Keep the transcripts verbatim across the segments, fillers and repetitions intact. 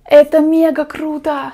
Это мега круто!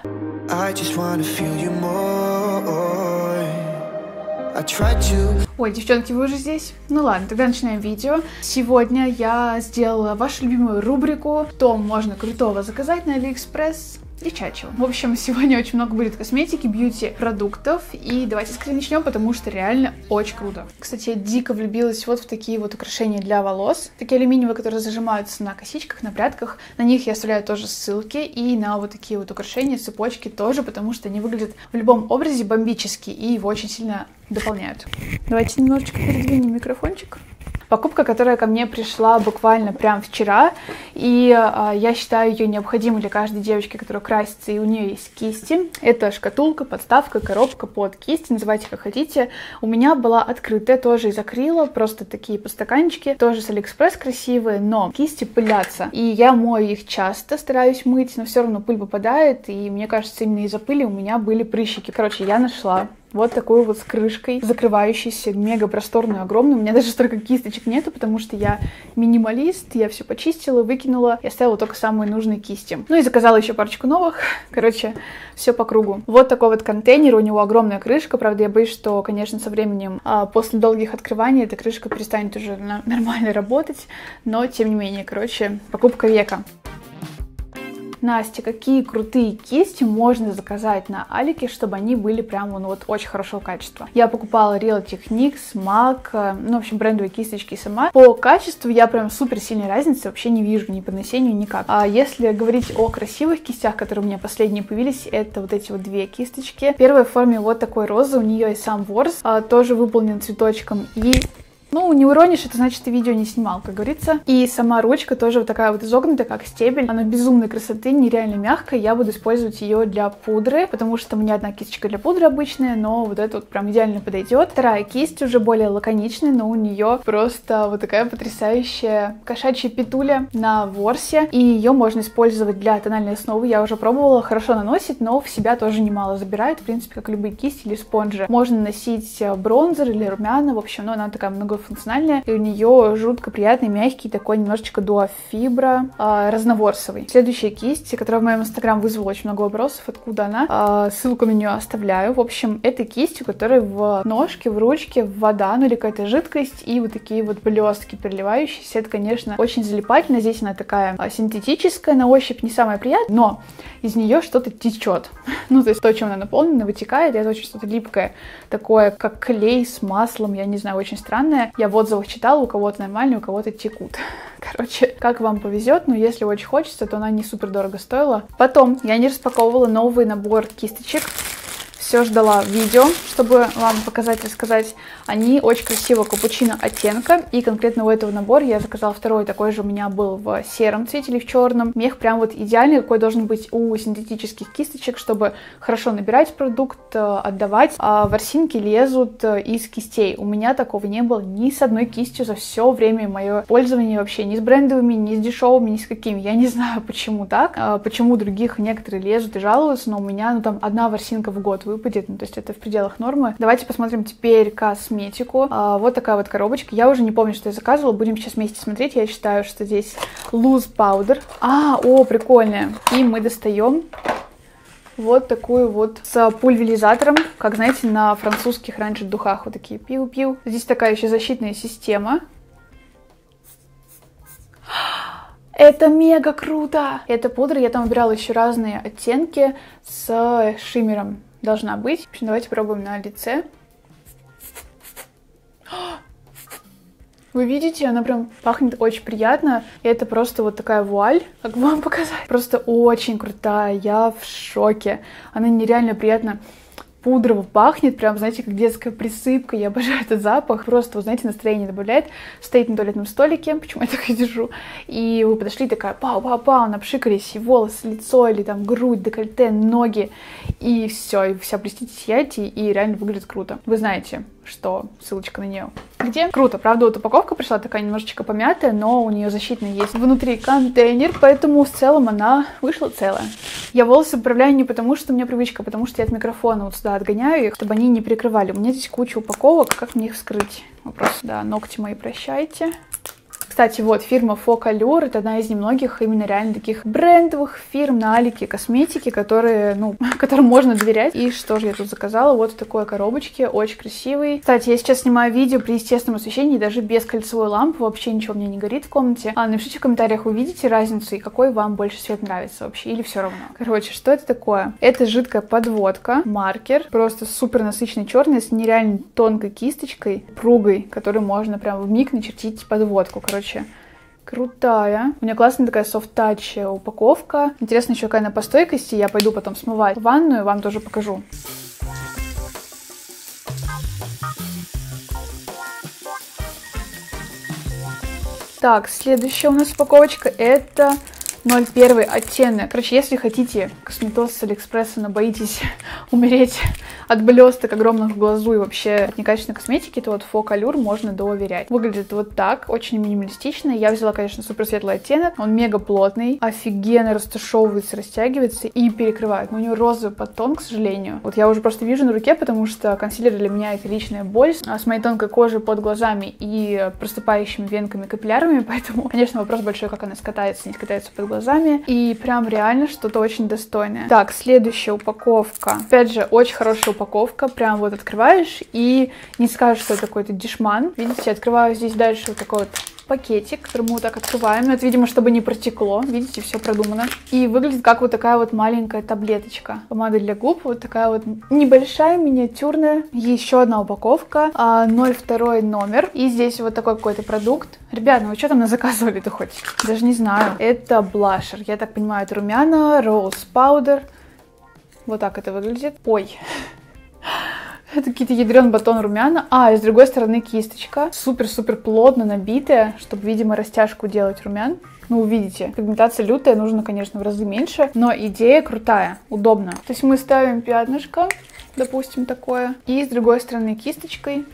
Ой, девчонки, вы уже здесь? Ну ладно, тогда начинаем видео. Сегодня я сделала вашу любимую рубрику «Что можно крутого заказать на Алиэкспресс?» и чачего. В общем, сегодня очень много будет косметики, бьюти-продуктов, и давайте скорее начнем, потому что реально очень круто. Кстати, я дико влюбилась вот в такие вот украшения для волос. Такие алюминиевые, которые зажимаются на косичках, на прядках. На них я оставляю тоже ссылки, и на вот такие вот украшения, цепочки тоже, потому что они выглядят в любом образе бомбически, и его очень сильно дополняют. Давайте немножечко передвинем микрофончик. Покупка, которая ко мне пришла буквально прям вчера, и э, я считаю ее необходимой для каждой девочки, которая красится, и у нее есть кисти. Это шкатулка, подставка, коробка под кисти, называйте как хотите. У меня была открытая, тоже из акрила, просто такие подстаканчики, тоже с Алиэкспресс красивые, но кисти пылятся, и я мою их часто, стараюсь мыть, но все равно пыль попадает, и мне кажется, именно из-за пыли у меня были прыщики. Короче, я нашла вот такую вот с крышкой, закрывающейся, мега просторную, огромную. У меня даже столько кисточек нету, потому что я минималист, я все почистила, выкинула и оставила только самые нужные кисти. Ну и заказала еще парочку новых. Короче, все по кругу. Вот такой вот контейнер, у него огромная крышка. Правда, я боюсь, что, конечно, со временем, а, после долгих открываний, эта крышка перестанет уже нормально работать. Но, тем не менее, короче, покупка века. Настя, какие крутые кисти можно заказать на Алике, чтобы они были прям ну, вот очень хорошего качества? Я покупала Real Techniques, мак, ну, в общем, брендовые кисточки сама. По качеству я прям супер сильной разницы вообще не вижу ни по нанесению, никак. А если говорить о красивых кистях, которые у меня последние появились, это вот эти вот две кисточки. Первая в форме вот такой розы, у нее и сам ворс, а, тоже выполнен цветочком, и... Ну, не уронишь, это значит, ты видео не снимал, как говорится. И сама ручка тоже вот такая вот изогнутая, как стебель. Она безумной красоты, нереально мягкая. Я буду использовать ее для пудры, потому что у меня одна кисточка для пудры обычная, но вот эта вот прям идеально подойдет. Вторая кисть уже более лаконичная, но у нее просто вот такая потрясающая кошачья петуля на ворсе. И ее можно использовать для тональной основы. Я уже пробовала, хорошо наносит, но в себя тоже немало забирает. В принципе, как любые кисти или спонжи. Можно наносить бронзер или румяна, в общем, но она такая много функциональная, и у нее жутко приятный, мягкий, такой немножечко дуофибра, э, разноворсовый. Следующая кисть, которая в моем инстаграм вызвала очень много вопросов, откуда она, э, ссылку на нее оставляю. В общем, это кисть, у которой в ножке, в ручке вода, ну или какая-то жидкость, и вот такие вот блестки переливающиеся. Это, конечно, очень залипательно. Здесь она такая э, синтетическая, на ощупь не самая приятная, но из нее что-то течет. Ну, то есть то, чем она наполнена, вытекает, и это очень что-то липкое, такое, как клей с маслом, я не знаю, очень странное. Я в отзывах читала, у кого-то нормально, у кого-то текут. Короче, как вам повезет, но если очень хочется, то она не супер дорого стоила. Потом я не распаковывала новый набор кисточек. Все ждала видео, чтобы вам показать, рассказать. Они очень красивого капучино оттенка, и конкретно у этого набора я заказала второй, такой же у меня был в сером цвете или в черном. Мех прям вот идеальный, какой должен быть у синтетических кисточек, чтобы хорошо набирать продукт, отдавать. А ворсинки лезут из кистей. У меня такого не было ни с одной кистью за все время мое пользование вообще, ни с брендовыми, ни с дешевыми, ни с какими. Я не знаю, почему так, почему других некоторые лезут и жалуются, но у меня, ну там, одна ворсинка в год выпадет. Ну, то есть это в пределах нормы. Давайте посмотрим теперь косметику. А, вот такая вот коробочка. Я уже не помню, что я заказывала. Будем сейчас вместе смотреть. Я считаю, что здесь loose powder. А, о, прикольная. И мы достаем вот такую вот с пульверизатором, как, знаете, на французских раньше духах. Вот такие пиу-пиу. Здесь такая еще защитная система. Это мега круто! Эта пудра, я там выбирала еще разные оттенки с шиммером. Должна быть. В общем, давайте пробуем на лице. Вы видите, она прям пахнет очень приятно. И это просто вот такая вуаль, как вам показать. Просто очень крутая, я в шоке. Она нереально приятно пудрово пахнет, прям, знаете, как детская присыпка. Я обожаю этот запах. Просто, вы знаете, настроение добавляет. Стоит на туалетном столике, почему я так и держу. И вы подошли, такая пау-пау-пау, напшикались, и волосы, лицо, или там грудь, декольте, ноги. И все, и вся блестите, сияете, и реально выглядит круто. Вы знаете, что ссылочка на нее где? Круто. Правда, вот упаковка пришла такая немножечко помятая, но у нее защитный есть внутри контейнер, поэтому в целом она вышла целая. Я волосы поправляю не потому, что у меня привычка, а потому что я от микрофона вот сюда отгоняю их, чтобы они не прикрывали. У меня здесь куча упаковок, как мне их вскрыть? Вопрос, да, ногти мои прощайте. Кстати, вот фирма Фокалюр — это одна из немногих именно реально таких брендовых фирм на Алике косметики, которые, ну, которым можно доверять. И что же я тут заказала? Вот в такой коробочке, очень красивый. Кстати, я сейчас снимаю видео при естественном освещении, даже без кольцевой лампы, вообще ничего мне не горит в комнате. А напишите в комментариях, вы видите разницу и какой вам больше цвет нравится вообще, или все равно. Короче, что это такое? Это жидкая подводка, маркер, просто супер насыщенный черный, с нереально тонкой кисточкой, пругой, которую можно прям вмиг начертить подводку. Короче, крутая. У меня классная такая софт-тач упаковка. Интересно еще какая она по стойкости. Я пойду потом смывать в ванную, вам тоже покажу. Так, следующая у нас упаковочка — это ноль один оттенок. Короче, если хотите косметоз с Алиэкспресса, но боитесь умереть от блесток огромных в глазу и вообще от некачественной косметики, то вот Фокалюр можно доверять. Выглядит вот так, очень минималистично. Я взяла, конечно, супер светлый оттенок. Он мега плотный, офигенно растушевывается, растягивается и перекрывает. Но у него розовый подтон, к сожалению. Вот я уже просто вижу на руке, потому что консилер для меня — это личная боль. А с моей тонкой кожей под глазами и проступающими венками, капиллярами, поэтому, конечно, вопрос большой, как она скатается, не скатается под глазами. И прям реально что-то очень достойное. Так, следующая упаковка. Опять же, очень хорошая упаковка. Прям вот открываешь и не скажешь, что это какой-то дешман. Видите, открываю здесь дальше вот такой вот пакетик, который мы вот так открываем. Это, видимо, чтобы не протекло. Видите, все продумано. И выглядит как вот такая вот маленькая таблеточка. Помада для губ. Вот такая вот небольшая, миниатюрная. Еще одна упаковка. ноль два номер. И здесь вот такой какой-то продукт. Ребят, ну вы что там заказывали-то хоть? Даже не знаю. Это блашер. Я так понимаю, это румяна, Rose Powder. Вот так это выглядит. Ой. Это какие-то ядрен батон румяна. А, и с другой стороны кисточка. Супер-супер плотно набитая, чтобы, видимо, растяжку делать румян. Ну, увидите, пигментация лютая, нужно, конечно, в разы меньше, но идея крутая, удобно. То есть мы ставим пятнышко, допустим, такое, и с другой стороны кисточкой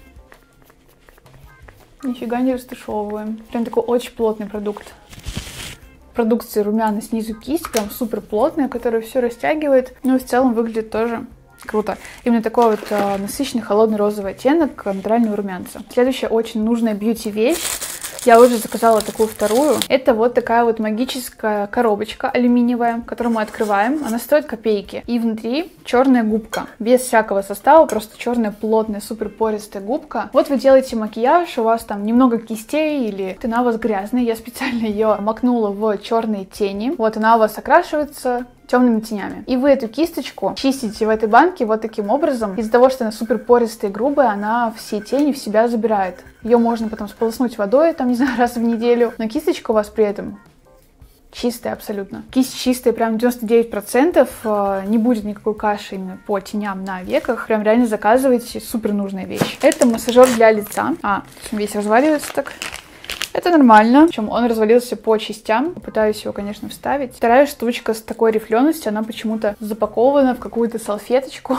нифига не растушевываем. Прям такой очень плотный продукт. Продукция румяна снизу кисть, прям супер плотная, которая все растягивает. Ну и в целом выглядит тоже круто. Именно такой вот э, насыщенный холодный розовый оттенок натурального румянца. Следующая очень нужная бьюти-вещь. Я уже заказала такую вторую. Это вот такая вот магическая коробочка алюминиевая, которую мы открываем. Она стоит копейки. И внутри черная губка. Без всякого состава, просто черная плотная, супер пористая губка. Вот вы делаете макияж, у вас там немного кистей или она у вас грязная. Я специально ее макнула в черные тени. Вот она у вас окрашивается темными тенями. И вы эту кисточку чистите в этой банке вот таким образом. Из-за того, что она супер пористая и грубая, она все тени в себя забирает. Ее можно потом сполоснуть водой, там, не знаю, раз в неделю. Но кисточка у вас при этом чистая абсолютно. Кисть чистая, прям девяносто девять процентов. Не будет никакой каши именно по теням на веках. Прям реально заказывайте, супер нужная вещь. Это массажер для лица. А, весь разваливается так. Это нормально. Причем он развалился по частям. Попытаюсь его, конечно, вставить. Вторая штучка с такой рифленостью, она почему-то запакована в какую-то салфеточку.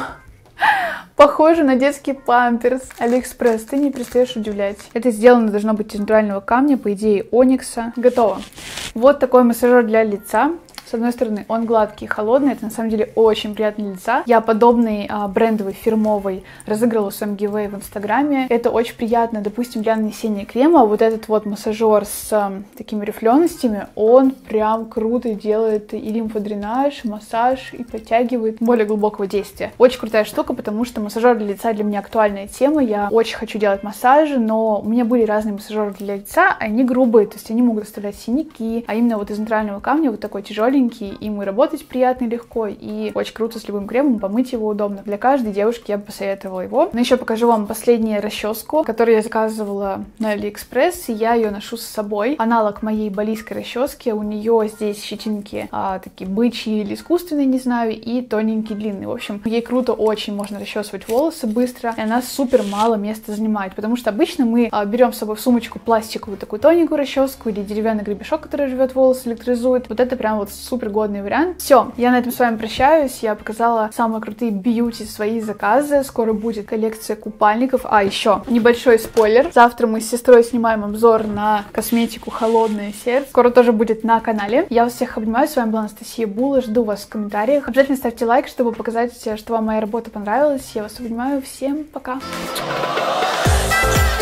Похоже на детский памперс. Алиэкспресс, ты не перестаешь удивлять. Это сделано должно быть из натурального камня, по идее оникса. Готово. Вот такой массажер для лица. С одной стороны, он гладкий и холодный, это на самом деле очень приятно для лица. Я подобный а, брендовый, фирмовый разыгрывала в своем гивэй в инстаграме. Это очень приятно, допустим, для нанесения крема. Вот этот вот массажер с а, такими рифленостями, он прям круто делает и лимфодренаж, массаж, и подтягивает более глубокого действия. Очень крутая штука, потому что массажер для лица для меня актуальная тема. Я очень хочу делать массажи, но у меня были разные массажеры для лица, они грубые, то есть они могут оставлять синяки, а именно вот из натурального камня вот такой тяжеленький, им и работать приятно и легко, и очень круто с любым кремом, помыть его удобно. Для каждой девушки я бы посоветовала его. Но еще покажу вам последнюю расческу, которую я заказывала на Алиэкспресс, и я ее ношу с собой. Аналог моей балийской расчески. У нее здесь щетинки а, такие бычьи или искусственные, не знаю, и тоненькие, длинные. В общем, ей круто очень, можно расчесывать волосы быстро, и она супер мало места занимает, потому что обычно мы а, берем с собой в сумочку пластиковую такую тоненькую расческу или деревянный гребешок, который живет волосы, электризует. Вот это прям вот супер годный вариант. Все, я на этом с вами прощаюсь. Я показала самые крутые бьюти свои заказы. Скоро будет коллекция купальников. А, еще небольшой спойлер. Завтра мы с сестрой снимаем обзор на косметику «Холодное сердце». Скоро тоже будет на канале. Я вас всех обнимаю. С вами была Анастасия Була. Жду вас в комментариях. Обязательно ставьте лайк, чтобы показать, что вам моя работа понравилась. Я вас обнимаю. Всем пока!